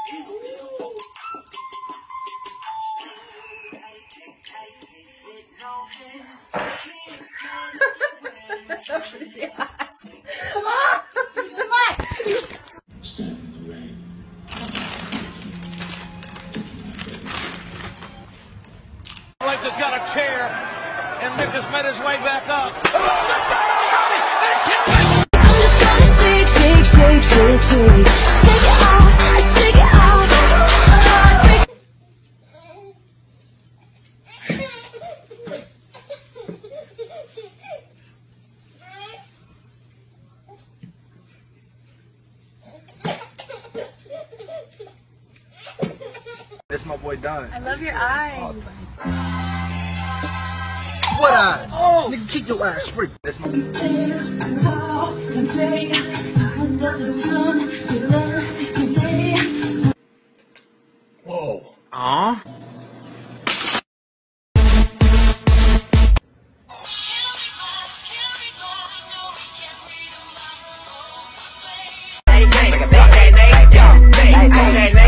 Come on! Come on! Light just got a chair, and Nick has made his way back up. I'm just gonna shake, shake, shake, shake, shake. Shake it off, shake it off. That's my boy Don. I love your eyes. What eyes? Oh. Nigga, keep your eyes straight. That's my. Whoa. Hey,